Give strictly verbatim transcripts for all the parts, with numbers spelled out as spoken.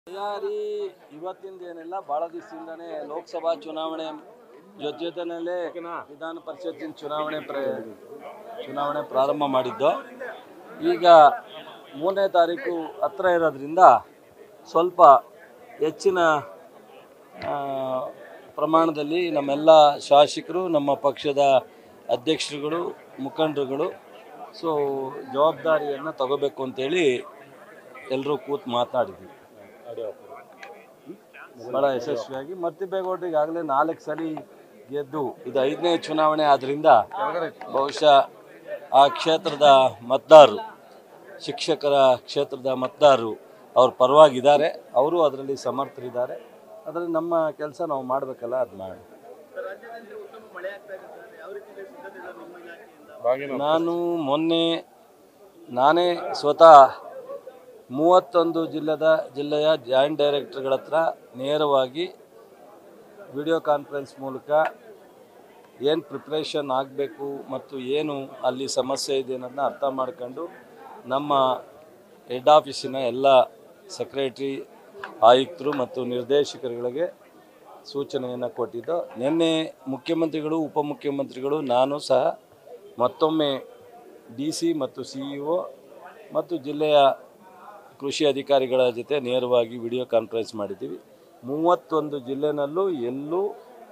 ತಯಾರಿ ಇವತ್ತಿಂದ ಏನಿಲ್ಲ, ಭಾಳ ದಿವಸದಿಂದನೇ ಲೋಕಸಭಾ ಚುನಾವಣೆ ಜೊತೆ ಜೊತೆಯಲ್ಲೇ ವಿಧಾನ ಪರಿಷತ್ತಿನ ಚುನಾವಣೆ ಪ್ರ ಚುನಾವಣೆ ಪ್ರಾರಂಭ ಮಾಡಿದ್ದು. ಈಗ ಮೂರನೇ ತಾರೀಕು ಹತ್ರ ಇರೋದ್ರಿಂದ ಸ್ವಲ್ಪ ಹೆಚ್ಚಿನ ಪ್ರಮಾಣದಲ್ಲಿ ನಮ್ಮೆಲ್ಲ ಶಾಸಕರು, ನಮ್ಮ ಪಕ್ಷದ ಅಧ್ಯಕ್ಷರುಗಳು, ಮುಖಂಡರುಗಳು ಸೊ ಜವಾಬ್ದಾರಿಯನ್ನು ತಗೋಬೇಕು ಅಂತೇಳಿ ಎಲ್ಲರೂ ಕೂತು ಮಾತನಾಡಿದ್ವಿ. ಭಾಳ ಯಶಸ್ವಿಯಾಗಿ ಮತ್ತಿಬೇಗೌಡರು ಈಗಾಗಲೇ ನಾಲ್ಕು ಸಲ ಗೆದ್ದು ಇದು ಐದನೇ ಚುನಾವಣೆ ಆದ್ದರಿಂದ ಬಹುಶಃ ಆ ಕ್ಷೇತ್ರದ ಮತದಾರರು, ಶಿಕ್ಷಕರ ಕ್ಷೇತ್ರದ ಮತದಾರರು ಅವ್ರ ಪರವಾಗಿದ್ದಾರೆ. ಅವರು ಅದರಲ್ಲಿ ಸಮರ್ಥರಿದ್ದಾರೆ. ಅದರಲ್ಲಿ ನಮ್ಮ ಕೆಲಸ ನಾವು ಮಾಡಬೇಕಲ್ಲ, ಅದು ಮಾಡಿ. ನಾನು ಮೊನ್ನೆ ನಾನೇ ಸ್ವತಃ ಮೂವತ್ತೊಂದು ಜಿಲ್ಲೆದ ಜಿಲ್ಲೆಯ ಜಾಯಿಂಟ್ ಡೈರೆಕ್ಟರ್ಗಳ ಹತ್ರ ನೇರವಾಗಿ ವಿಡಿಯೋ ಕಾನ್ಫರೆನ್ಸ್ ಮೂಲಕ ಏನು ಪ್ರಿಪ್ರೇಷನ್ ಆಗಬೇಕು ಮತ್ತು ಏನು ಅಲ್ಲಿ ಸಮಸ್ಯೆ ಇದೆ ಅನ್ನೋದನ್ನ ಅರ್ಥ ಮಾಡ್ಕೊಂಡು ನಮ್ಮ ಹೆಡ್ ಆಫೀಸಿನ ಎಲ್ಲ ಸೆಕ್ರೆಟ್ರಿ, ಆಯುಕ್ತರು ಮತ್ತು ನಿರ್ದೇಶಕರುಗಳಿಗೆ ಸೂಚನೆಯನ್ನು ಕೊಟ್ಟಿದ್ದು. ನಿನ್ನೆ ಮುಖ್ಯಮಂತ್ರಿಗಳು, ಉಪಮುಖ್ಯಮಂತ್ರಿಗಳು, ನಾನು ಸಹ ಮತ್ತೊಮ್ಮೆ ಡಿ ಸಿ ಮತ್ತು ಸಿ ಇ ಒ ಮತ್ತು ಜಿಲ್ಲೆಯ ಕೃಷಿ ಅಧಿಕಾರಿಗಳ ಜೊತೆ ನೇರವಾಗಿ ವಿಡಿಯೋ ಕಾನ್ಫರೆನ್ಸ್ ಮಾಡಿದ್ದೀವಿ. ಮೂವತ್ತೊಂದು ಜಿಲ್ಲೆನಲ್ಲೂ ಎಲ್ಲೂ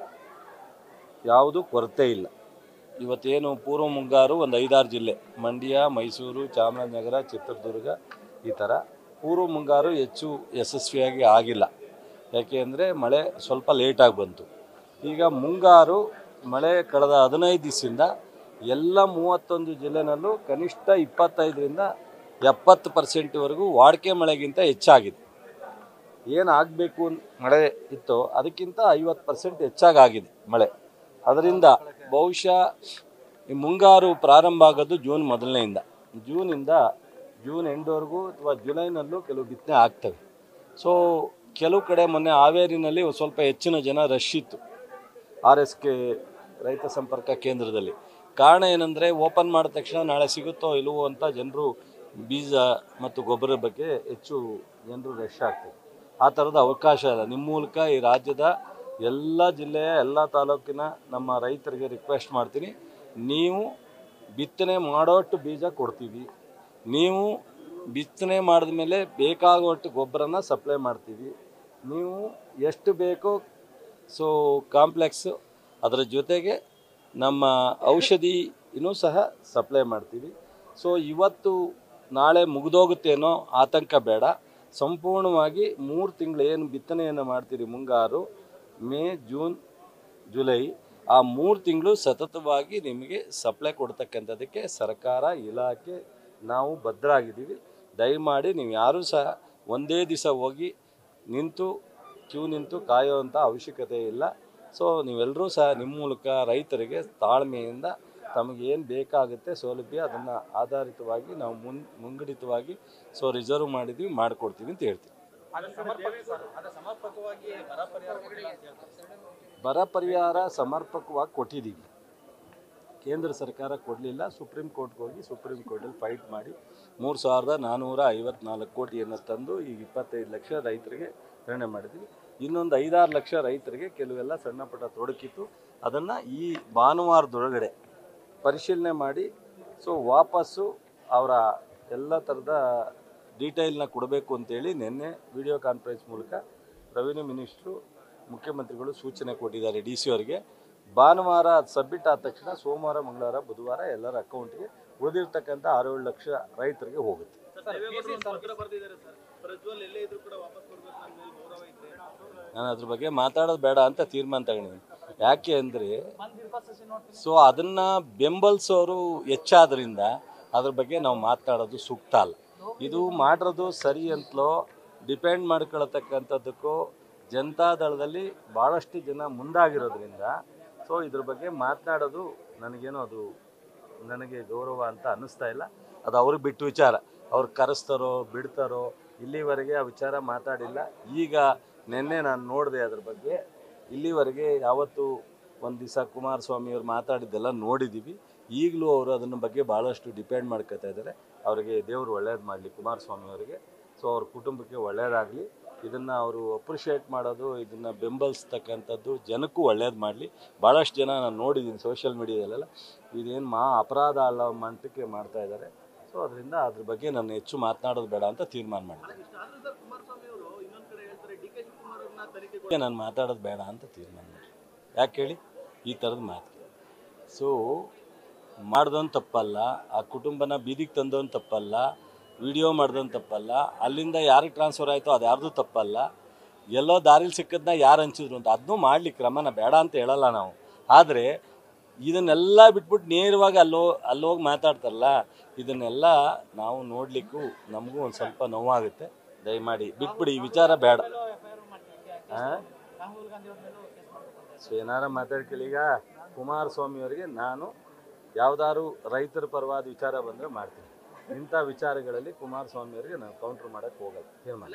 ಯಾವುದೂ ಕೊರತೆ ಇಲ್ಲ. ಇವತ್ತೇನು ಪೂರ್ವ ಮುಂಗಾರು ಒಂದು ಐದಾರು ಜಿಲ್ಲೆ, ಮಂಡ್ಯ, ಮೈಸೂರು, ಚಾಮರಾಜನಗರ, ಚಿತ್ರದುರ್ಗ, ಈ ಥರ ಪೂರ್ವ ಮುಂಗಾರು ಹೆಚ್ಚು ಯಶಸ್ವಿಯಾಗಿ ಆಗಿಲ್ಲ. ಯಾಕೆ ಅಂದರೆ ಮಳೆ ಸ್ವಲ್ಪ ಲೇಟಾಗಿ ಬಂತು. ಈಗ ಮುಂಗಾರು ಮಳೆ ಕಳೆದ ಹದಿನೈದು ದಿವಸದಿಂದ ಎಲ್ಲ ಮೂವತ್ತೊಂದು ಜಿಲ್ಲೆನಲ್ಲೂ ಕನಿಷ್ಠ ಇಪ್ಪತ್ತೈದರಿಂದ ಎಪ್ಪತ್ತು ಪರ್ಸೆಂಟ್ವರೆಗೂ ವಾಡಿಕೆ ಮಳೆಗಿಂತ ಹೆಚ್ಚಾಗಿದೆ. ಏನು ಆಗಬೇಕು ಮಳೆ ಇತ್ತು ಅದಕ್ಕಿಂತ ಐವತ್ತು ಪರ್ಸೆಂಟ್ ಹೆಚ್ಚಾಗಿದೆ ಮಳೆ. ಅದರಿಂದ ಬಹುಶಃ ಈ ಮುಂಗಾರು ಪ್ರಾರಂಭ ಆಗೋದು ಜೂನ್ ಮೊದಲನೆಯಿಂದ, ಜೂನಿಂದ ಜೂನ್ ಎಂಡ್ವರೆಗೂ ಅಥವಾ ಜುಲೈನಲ್ಲೂ ಕೆಲವು ಬಿತ್ತನೆ ಆಗ್ತವೆ. ಸೊ ಕೆಲವು ಕಡೆ ಮೊನ್ನೆ ಹಾವೇರಿನಲ್ಲಿ ಸ್ವಲ್ಪ ಹೆಚ್ಚಿನ ಜನ ರಶ್ ಇತ್ತು ಆರ್ ಎಸ್ ಕೆ ರೈತ ಸಂಪರ್ಕ ಕೇಂದ್ರದಲ್ಲಿ. ಕಾರಣ ಏನಂದರೆ ಓಪನ್ ಮಾಡಿದ ತಕ್ಷಣ ನಾಳೆ ಸಿಗುತ್ತೋ ಇಲ್ಲವೋ ಅಂತ ಜನರು ಬೀಜ ಮತ್ತು ಗೊಬ್ಬರದ ಬಗ್ಗೆ ಹೆಚ್ಚು ಜನರು ರಶ್ ಆಗ್ತದೆ. ಆ ಥರದ ಅವಕಾಶ ಇಲ್ಲ. ನಿಮ್ಮ ಮೂಲಕ ಈ ರಾಜ್ಯದ ಎಲ್ಲ ಜಿಲ್ಲೆಯ ಎಲ್ಲ ತಾಲೂಕಿನ ನಮ್ಮ ರೈತರಿಗೆ ರಿಕ್ವೆಸ್ಟ್ ಮಾಡ್ತೀನಿ, ನೀವು ಬಿತ್ತನೆ ಮಾಡೋಷ್ಟು ಬೀಜ ಕೊಡ್ತೀವಿ, ನೀವು ಬಿತ್ತನೆ ಮಾಡಿದ ಮೇಲೆ ಬೇಕಾಗುವಷ್ಟು ಗೊಬ್ಬರನ ಸಪ್ಲೈ ಮಾಡ್ತೀವಿ, ನೀವು ಎಷ್ಟು ಬೇಕೋ ಸೊ ಕಾಂಪ್ಲೆಕ್ಸು ಅದರ ಜೊತೆಗೆ ನಮ್ಮ ಔಷಧಿನೂ ಸಹ ಸಪ್ಲೈ ಮಾಡ್ತೀವಿ. ಸೊ ಇವತ್ತು ನಾಳೆ ಮುಗಿದೋಗುತ್ತೇನೋ ಆತಂಕ ಬೇಡ. ಸಂಪೂರ್ಣವಾಗಿ ಮೂರು ತಿಂಗಳು ಏನು ಬಿತ್ತನೆಯನ್ನು ಮಾಡ್ತೀರಿ, ಮುಂಗಾರು, ಮೇ, ಜೂನ್, ಜುಲೈ, ಆ ಮೂರು ತಿಂಗಳು ಸತತವಾಗಿ ನಿಮಗೆ ಸಪ್ಲೈ ಕೊಡ್ತಕ್ಕಂಥದ್ದಕ್ಕೆ ಸರ್ಕಾರ, ಇಲಾಖೆ ನಾವು ಬದ್ಧರಾಗಿದ್ದೀವಿ. ದಯಮಾಡಿ ನೀವು ಯಾರೂ ಸಹ ಒಂದೇ ದಿವಸ ಹೋಗಿ ನಿಂತು ಕ್ಯೂ ನಿಂತು ಕಾಯುವಂಥ ಅವಶ್ಯಕತೆ ಇಲ್ಲ. ಸೊ ನೀವೆಲ್ಲರೂ ಸಹ ನಿಮ್ಮ ಮೂಲಕ ರೈತರಿಗೆ ತಾಳ್ಮೆಯಿಂದ ತಮಗೇನು ಬೇಕಾಗುತ್ತೆ ಸೌಲಭ್ಯ ಅದನ್ನು ಆಧಾರಿತವಾಗಿ ನಾವು ಮುನ್ ಮುಂಗಡಿತವಾಗಿ ಸೊ ರಿಸರ್ವ್ ಮಾಡಿದ್ವಿ, ಮಾಡಿಕೊಡ್ತೀವಿ ಅಂತ ಹೇಳ್ತೀವಿ. ಬರ ಪರಿಹಾರ ಸಮರ್ಪಕವಾಗಿ ಕೊಟ್ಟಿದ್ದೀವಿ. ಕೇಂದ್ರ ಸರ್ಕಾರ ಕೊಡಲಿಲ್ಲ, ಸುಪ್ರೀಂ ಕೋರ್ಟ್ಗೆ ಹೋಗಿ ಸುಪ್ರೀಂ ಕೋರ್ಟಲ್ಲಿ ಫೈಟ್ ಮಾಡಿ ಮೂರು ಸಾವಿರದ ನಾನ್ನೂರ ಐವತ್ನಾಲ್ಕು ಕೋಟಿಯನ್ನು ತಂದು ಈಗ ಇಪ್ಪತ್ತೈದು ಲಕ್ಷ ರೈತರಿಗೆ ವಿತರಣೆ ಮಾಡಿದ್ವಿ. ಇನ್ನೊಂದು ಐದಾರು ಲಕ್ಷ ರೈತರಿಗೆ ಕೆಲವೆಲ್ಲ ಸಣ್ಣ ಪುಟ್ಟ ತೊಡಕಿತ್ತು, ಅದನ್ನು ಈ ಭಾನುವಾರದೊಳಗಡೆ ಪರಿಶೀಲನೆ ಮಾಡಿ ಸೊ ವಾಪಸ್ಸು ಅವರ ಎಲ್ಲ ಥರದ ಡೀಟೇಲ್ನ ಕೊಡಬೇಕು ಅಂತೇಳಿ ನಿನ್ನೆ ವಿಡಿಯೋ ಕಾನ್ಫರೆನ್ಸ್ ಮೂಲಕ ರೆವಿನ್ಯೂ ಮಿನಿಸ್ಟ್ರು, ಮುಖ್ಯಮಂತ್ರಿಗಳು ಸೂಚನೆ ಕೊಟ್ಟಿದ್ದಾರೆ ಡಿ ಸಿ ಅವರಿಗೆ. ಭಾನುವಾರ ಅದು ಸಬ್ಮಿಟ್ ಆದ ತಕ್ಷಣ ಸೋಮವಾರ, ಮಂಗಳವಾರ, ಬುಧವಾರ ಎಲ್ಲರ ಅಕೌಂಟ್ಗೆ ಉಳಿದಿರ್ತಕ್ಕಂಥ ಆರೇಳು ಲಕ್ಷ ರೈತರಿಗೆ ಹೋಗುತ್ತೆ. ನಾನು ಅದ್ರ ಬಗ್ಗೆ ಮಾತಾಡೋದು ಬೇಡ ಅಂತ ತೀರ್ಮಾನ ತಗೊಂಡಿದ್ದೀನಿ. ಯಾಕೆ ಅಂದರೆ ಸೊ ಅದನ್ನು ಬೆಂಬಲಿಸೋರು ಹೆಚ್ಚಾದ್ರಿಂದ ಅದ್ರ ಬಗ್ಗೆ ನಾವು ಮಾತಾಡೋದು ಸೂಕ್ತ ಅಲ್ಲ. ಇದು ಮಾಡಿರೋದು ಸರಿ ಅಂತಲೋ ಡಿಪೆಂಡ್ ಮಾಡ್ಕೊಳ್ತಕ್ಕಂಥದ್ದಕ್ಕೂ ಜನತಾದಳದಲ್ಲಿ ಭಾಳಷ್ಟು ಜನ ಮುಂದಾಗಿರೋದ್ರಿಂದ ಸೊ ಇದ್ರ ಬಗ್ಗೆ ಮಾತನಾಡೋದು ನನಗೇನೋ ಅದು ನನಗೆ ಗೌರವ ಅಂತ ಅನ್ನಿಸ್ತಾ ಇಲ್ಲ. ಅದು ಅವ್ರಿಗೆ ಬಿಟ್ಟು ವಿಚಾರ. ಅವ್ರು ಕರೆಸ್ತಾರೋ ಬಿಡ್ತಾರೋ ಇಲ್ಲಿವರೆಗೆ ಆ ವಿಚಾರ ಮಾತಾಡಿಲ್ಲ. ಈಗ ನಿನ್ನೆ ನಾನು ನೋಡಿದೆ ಅದ್ರ ಬಗ್ಗೆ. ಇಲ್ಲಿವರೆಗೆ ಯಾವತ್ತು ಒಂದು ದಿವಸ ಕುಮಾರಸ್ವಾಮಿಯವ್ರು ಮಾತಾಡಿದ್ದೆಲ್ಲ ನೋಡಿದ್ದೀವಿ. ಈಗಲೂ ಅವರು ಅದನ್ನ ಬಗ್ಗೆ ಭಾಳಷ್ಟು ಡಿಪೆಂಡ್ ಮಾಡ್ಕೊತಾ ಇದ್ದಾರೆ. ಅವರಿಗೆ ದೇವರು ಒಳ್ಳೇದು ಮಾಡಲಿ ಕುಮಾರಸ್ವಾಮಿ ಅವರಿಗೆ. ಸೊ ಅವ್ರ ಕುಟುಂಬಕ್ಕೆ ಒಳ್ಳೆಯದಾಗಲಿ. ಇದನ್ನು ಅವರು ಅಪ್ರಿಷಿಯೇಟ್ ಮಾಡೋದು, ಇದನ್ನು ಬೆಂಬಲಿಸ್ತಕ್ಕಂಥದ್ದು ಜನಕ್ಕೂ ಒಳ್ಳೇದು ಮಾಡಲಿ. ಭಾಳಷ್ಟು ಜನ ನಾನು ನೋಡಿದ್ದೀನಿ ಸೋಷಿಯಲ್ ಮೀಡಿಯಾದಲ್ಲೆಲ್ಲ ಇದೇನು ಮಾ ಅಪರಾಧ ಅಲ್ಲ ಮಟ್ಟಕ್ಕೆ ಮಾಡ್ತಾ ಇದ್ದಾರೆ. ಸೊ ಅದರಿಂದ ಅದ್ರ ಬಗ್ಗೆ ನಾನು ಹೆಚ್ಚು ಮಾತನಾಡೋದು ಬೇಡ ಅಂತ ತೀರ್ಮಾನ ಮಾಡಿದೆ. ನಾನು ಮಾತಾಡೋದು ಬೇಡ ಅಂತ ತೀರ್ಮಾನ ಮಾಡಿ. ಯಾಕೆ ಹೇಳಿ ಈ ಥರದ ಮಾತು. ಸೊ ಮಾಡ್ದವನು ತಪ್ಪಲ್ಲ, ಆ ಕುಟುಂಬನ ಬೀದಿಗೆ ತಂದವನು ತಪ್ಪಲ್ಲ, ವಿಡಿಯೋ ಮಾಡ್ದವನು ತಪ್ಪಲ್ಲ, ಅಲ್ಲಿಂದ ಯಾರಿಗೆ ಟ್ರಾನ್ಸ್ಫರ್ ಆಯಿತು ಅದು ಯಾರ್ದು ತಪ್ಪಲ್ಲ. ಎಲ್ಲೋ ದಾರಿಲಿ ಸಿಕ್ಕದನ್ನ ಯಾರು ಹಂಚಿದ್ರು ಅಂತ ಅದನ್ನೂ ಮಾಡಲಿಕ್ಕೆ ಕ್ರಮನ ಬೇಡ ಅಂತ ಹೇಳಲ್ಲ ನಾವು. ಆದರೆ ಇದನ್ನೆಲ್ಲ ಬಿಟ್ಬಿಟ್ಟು ನೇರವಾಗಿ ಅಲ್ಲೋ ಅಲ್ಲೋಗಿ ಮಾತಾಡ್ತಾರಲ್ಲ, ಇದನ್ನೆಲ್ಲ ನಾವು ನೋಡಲಿಕ್ಕೂ ನಮಗೂ ಒಂದು ಸ್ವಲ್ಪ ನೋವಾಗುತ್ತೆ. ದಯಮಾಡಿ ಬಿಟ್ಬಿಡಿ, ಈ ವಿಚಾರ ಬೇಡ. ಹಾಂ ಸೊ ಏನಾರ ಮಾತಾಡ್ಕೊಳ್ಳಿ. ಈಗ ಕುಮಾರಸ್ವಾಮಿಯವರಿಗೆ ನಾನು ಯಾವುದಾದ್ರು ರೈತರ ಪರವಾದ ವಿಚಾರ ಬಂದರೆ ಮಾಡ್ತೀನಿ. ಇಂಥ ವಿಚಾರಗಳಲ್ಲಿ ಕುಮಾರಸ್ವಾಮಿಯವರಿಗೆ ನಾವು ಕೌಂಟ್ರ್ ಮಾಡೋಕ್ಕೆ ಹೋಗಲ್ಲ. ತೀರ್ಮಾನ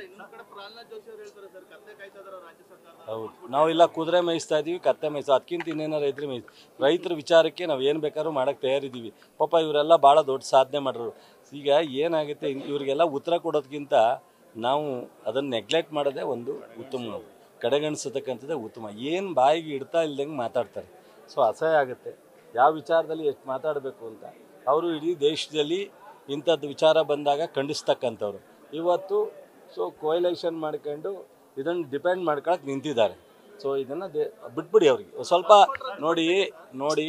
ಹೌದು. ನಾವೆಲ್ಲ ಕುದುರೆ ಮೇಯಿಸ್ತಾ ಇದ್ದೀವಿ, ಕತ್ತೆ ಮೇಯಿಸೋ ಅದಕ್ಕಿಂತ ಇನ್ನೇನೋ ರೈತರು ಮೇಯಿಸ್ ರೈತರ ವಿಚಾರಕ್ಕೆ ನಾವು ಏನು ಬೇಕಾದ್ರೂ ಮಾಡೋಕ್ಕೆ ತಯಾರಿದ್ದೀವಿ. ಪಾಪ ಇವರೆಲ್ಲ ಭಾಳ ದೊಡ್ಡ ಸಾಧನೆ ಮಾಡೋರು. ಈಗ ಏನಾಗುತ್ತೆ, ಇವರಿಗೆಲ್ಲ ಉತ್ತರ ಕೊಡೋದಕ್ಕಿಂತ ನಾವು ಅದನ್ನು ನೆಗ್ಲೆಕ್ಟ್ ಮಾಡೋದೇ ಒಂದು ಉತ್ತಮ, ಕಡೆಗಣಿಸತಕ್ಕಂಥದ್ದೇ ಉತ್ತಮ. ಏನು ಬಾಯಿಗೆ ಇಡ್ತಾ ಇಲ್ದಂಗೆ ಮಾತಾಡ್ತಾರೆ. ಸೊ ಅಸಹ್ಯ ಆಗುತ್ತೆ ಯಾವ ವಿಚಾರದಲ್ಲಿ ಎಷ್ಟು ಮಾತಾಡಬೇಕು ಅಂತ. ಅವರು ಇಡೀ ದೇಶದಲ್ಲಿ ಇಂಥದ್ದು ವಿಚಾರ ಬಂದಾಗ ಖಂಡಿಸ್ತಕ್ಕಂಥವ್ರು. ಇವತ್ತು ಸೊ ಕೊಯ್ಲೇಷನ್ ಮಾಡ್ಕೊಂಡು ಇದನ್ನು ಡಿಪೆಂಡ್ ಮಾಡ್ಕೊಳಕ್ಕೆ ನಿಂತಿದ್ದಾರೆ. ಸೊ ಇದನ್ನು ದೇ ಬಿಟ್ಬಿಡಿ ಅವ್ರಿಗೆ ಸ್ವಲ್ಪ. ನೋಡಿ ನೋಡಿ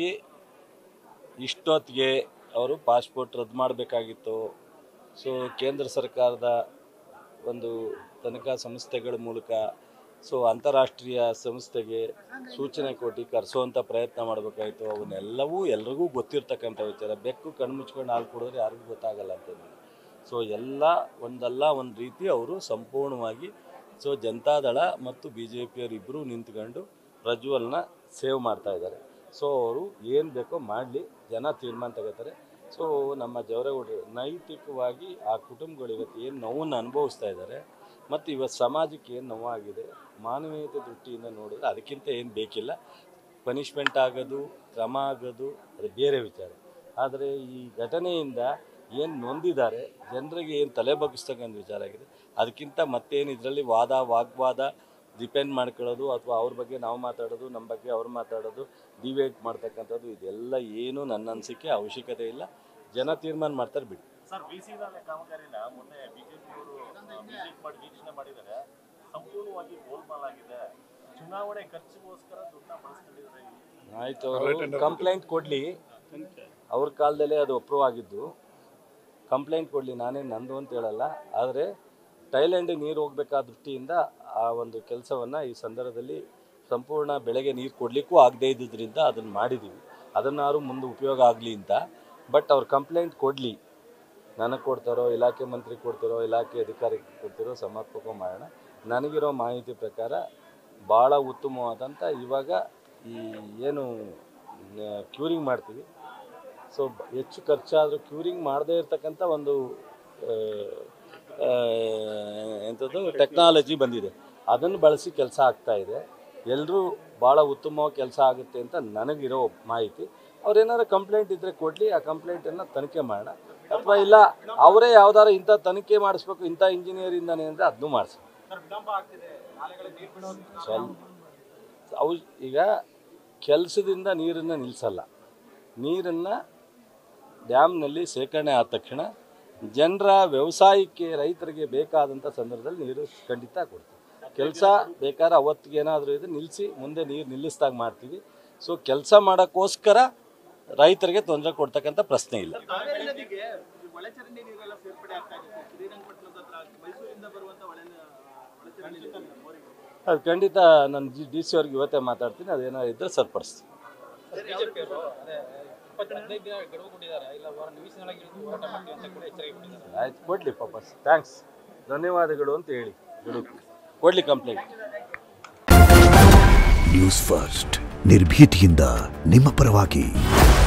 ಇಷ್ಟೊತ್ತಿಗೆ ಅವರು ಪಾಸ್ಪೋರ್ಟ್ ರದ್ದು ಮಾಡಬೇಕಾಗಿತ್ತು. ಸೊ ಕೇಂದ್ರ ಸರ್ಕಾರದ ಒಂದು ತನಿಖಾ ಸಂಸ್ಥೆಗಳ ಮೂಲಕ ಸೊ ಅಂತಾರಾಷ್ಟ್ರೀಯ ಸಂಸ್ಥೆಗೆ ಸೂಚನೆ ಕೊಟ್ಟು ಕರೆಸೋವಂಥ ಪ್ರಯತ್ನ ಮಾಡಬೇಕಾಯಿತು. ಅವನ್ನೆಲ್ಲವೂ ಎಲ್ರಿಗೂ ಗೊತ್ತಿರ್ತಕ್ಕಂಥ ವಿಚಾರ. ಬೆಕ್ಕು ಕಣ್ಣು ಮುಚ್ಕೊಂಡು ಹಾಲು ಕುಡಿದ್ರೆ ಯಾರಿಗೂ ಗೊತ್ತಾಗಲ್ಲ ಅಂತಂದು. ಸೊ ಎಲ್ಲ ಒಂದಲ್ಲ ಒಂದು ರೀತಿ ಅವರು ಸಂಪೂರ್ಣವಾಗಿ ಸೊ ಜನತಾದಳ ಮತ್ತು ಬಿ ಜೆ ಪಿಯವರು ಇಬ್ಬರೂ ನಿಂತ್ಕೊಂಡು ಪ್ರಜ್ವಲ್ನ ಸೇವ್ ಮಾಡ್ತಾಯಿದ್ದಾರೆ. ಸೊ ಅವರು ಏನು ಬೇಕೋ ಮಾಡಲಿ, ಜನ ತೀರ್ಮಾನ ತಗೋತಾರೆ. ಸೊ ನಮ್ಮ ಜವರೇಗೌಡರು ನೈತಿಕವಾಗಿ ಆ ಕುಟುಂಬಗಳು ಇವತ್ತು ಏನು ನೋವನ್ನು ಅನುಭವಿಸ್ತಾ ಇದ್ದಾರೆ ಮತ್ತು ಇವತ್ತು ಸಮಾಜಕ್ಕೆ ಏನು ನೋವಾಗಿದೆ, ಮಾನವೀಯತೆ ದೃಷ್ಟಿಯಿಂದ ನೋಡಿದ್ರೆ ಅದಕ್ಕಿಂತ ಏನು ಬೇಕಿಲ್ಲ. ಪನಿಷ್ಮೆಂಟ್ ಆಗೋದು, ಕ್ರಮ ಆಗೋದು ಅದು ಬೇರೆ ವಿಚಾರ. ಆದರೆ ಈ ಘಟನೆಯಿಂದ ಏನು ನೊಂದಿದ್ದಾರೆ ಜನರಿಗೆ, ಏನು ತಲೆ ಬಗ್ಗಿಸ್ತಕ್ಕಂಥ ವಿಚಾರ ಆಗಿದೆ. ಅದಕ್ಕಿಂತ ಮತ್ತೇನು ಇದರಲ್ಲಿ ವಾದ ವಾಗ್ವಾದ ಡಿಪೆಂಡ್ ಮಾಡ್ಕೊಳ್ಳೋದು ಅಥವಾ ಅವ್ರ ಬಗ್ಗೆ ನಾವು ಮಾತಾಡೋದು, ನಮ್ಮ ಬಗ್ಗೆ ಅವ್ರು ಮಾತಾಡೋದು, ಡಿಬೇಟ್ ಮಾಡ್ತಕ್ಕಂಥದ್ದು ಇದೆಲ್ಲ ಏನು ನನ್ನ ಅನಿಸಿಕೆ ಅವಶ್ಯಕತೆ ಇಲ್ಲ. ಜನ ತೀರ್ಮಾನ ಮಾಡ್ತಾರೆ ಬಿಡಿ. ಸರ್, ಬಿಸಿ ಕಾಮಗಾರಿನ ಮೊನ್ನೆ ಬಿಜೆಪಿಯವರು ವಿಸಿಟ್ ಮಾಡಿ ವೀಕ್ಷಣೆ ಮಾಡಿದ್ದಾರೆ. ಸಂಪೂರ್ಣವಾಗಿ ಗೋಲ್ಮಾಲ್ ಆಗಿದೆ. ಚುನಾವಣೆ ಖರ್ಚಿಗೋಸ್ಕರ ದುಡ್ಡನ್ನ ಬಳಸ್ಕೊಂಡಿದ್ದಾರೆ. ಆಯಿತು, ಅವರು ಕಂಪ್ಲೇಂಟ್ ಕೊಡಲಿ. ಅವ್ರ ಕಾಲದಲ್ಲೇ ಅದು ಅಪ್ರೂವ್ ಆಗಿದ್ದು. ಕಂಪ್ಲೇಂಟ್ ಕೊಡಲಿ, ನಾನೇನು ನಂದು ಅಂತ ಹೇಳಲ್ಲ. ಆದರೆ ಥೈಲ್ಯಾಂಡಿಗೆ ನೀರು ಹೋಗಬೇಕಾದ ದೃಷ್ಟಿಯಿಂದ ಆ ಒಂದು ಕೆಲಸವನ್ನು ಈ ಸಂದರ್ಭದಲ್ಲಿ ಸಂಪೂರ್ಣ ಬೆಳೆಗೆ ನೀರು ಕೊಡಲಿಕ್ಕೂ ಆಗದೇ ಇದ್ದಿದ್ದರಿಂದ ಅದನ್ನು ಮಾಡಿದ್ದೀವಿ. ಅದನ್ನಾರು ಮುಂದೆ ಉಪಯೋಗ ಆಗಲಿ ಅಂತ. ಬಟ್ ಅವ್ರು ಕಂಪ್ಲೇಂಟ್ ಕೊಡಲಿ, ನನಗೆ ಕೊಡ್ತಾರೋ, ಇಲಾಖೆ ಮಂತ್ರಿ ಕೊಡ್ತಾರೋ, ಇಲಾಖೆ ಅಧಿಕಾರಿಗೆ ಕೊಡ್ತಾರೋ ಸಮರ್ಪಕ ಮಾಡೋಣ. ನನಗಿರೋ ಮಾಹಿತಿ ಪ್ರಕಾರ ಭಾಳ ಉತ್ತಮವಾದಂಥ ಇವಾಗ ಈ ಏನು ಕ್ಯೂರಿಂಗ್ ಮಾಡ್ತೀವಿ, ಸೊ ಹೆಚ್ಚು ಖರ್ಚಾದರೂ ಕ್ಯೂರಿಂಗ್ ಮಾಡದೇ ಇರತಕ್ಕಂಥ ಒಂದು ಎಂಥದ್ದು ಟೆಕ್ನಾಲಜಿ ಬಂದಿದೆ. ಅದನ್ನು ಬಳಸಿ ಕೆಲಸ ಆಗ್ತಾಯಿದೆ. ಎಲ್ಲರೂ ಭಾಳ ಉತ್ತಮವಾಗಿ ಕೆಲಸ ಆಗುತ್ತೆ ಅಂತ ನನಗಿರೋ ಮಾಹಿತಿ. ಅವ್ರೇನಾದ್ರು ಕಂಪ್ಲೇಂಟ್ ಇದ್ದರೆ ಕೊಡಲಿ, ಆ ಕಂಪ್ಲೇಂಟನ್ನು ತನಿಖೆ ಮಾಡೋಣ. ಅಥವಾ ಇಲ್ಲ ಅವರೇ ಯಾವ್ದಾರು ಇಂಥ ತನಿಖೆ ಮಾಡಿಸ್ಬೇಕು, ಇಂಥ ಇಂಜಿನಿಯರಿಂದಾನೆ ಅಂದರೆ ಅದನ್ನೂ ಮಾಡಿಸ್ಬೇಕು. ಸ್ವಲ್ಪ ಅವು ಈಗ ಕೆಲಸದಿಂದ ನೀರನ್ನು ನಿಲ್ಲಿಸಲ್ಲ. ನೀರನ್ನು ಡ್ಯಾಮ್ನಲ್ಲಿ ಶೇಖರಣೆ ಆದ ತಕ್ಷಣ ಜನರ ವ್ಯವಸಾಯಕ್ಕೆ, ರೈತರಿಗೆ ಬೇಕಾದಂಥ ಸಂದರ್ಭದಲ್ಲಿ ನೀರು ಖಂಡಿತ ಕೊಡ್ತೀವಿ. ಕೆಲಸ ಬೇಕಾದ್ರೆ ಅವತ್ತಿಗೆ ಏನಾದರೂ ಇದು ನಿಲ್ಲಿಸಿ ಮುಂದೆ ನೀರು ನಿಲ್ಲಿಸ್ದಾಗ ಮಾಡ್ತೀವಿ. ಸೊ ಕೆಲಸ ಮಾಡೋಕ್ಕೋಸ್ಕರ ರೈತರಿಗೆ ತೊಂದರೆ ಕೊಡ್ತಕ್ಕಂಥ ಪ್ರಶ್ನೆ ಇಲ್ಲ. ಅದು ಖಂಡಿತ ನಾನು ಜಿ ಡಿ ಸಿ ಅವ್ರಿಗೆ ಇವತ್ತೇ ಮಾತಾಡ್ತೀನಿ. ಅದೇನಾದ್ರು ಇದ್ದರೆ ಸರಿಪಡಿಸ್ತೀನಿ. ಆಯ್ತು, ಕೊಡಲಿ ಪಾಪ. ಥ್ಯಾಂಕ್ಸ್, ಧನ್ಯವಾದಗಳು ಅಂತ ಹೇಳಿ ಕೊಡಲಿ ಕಂಪ್ಲೇಂಟ್. ನ್ಯೂಸ್ ಫಸ್ಟ್, ನಿರ್ಭೀತಿಯಿಂದ ನಿಮ್ಮ ಪರವಾಗಿ.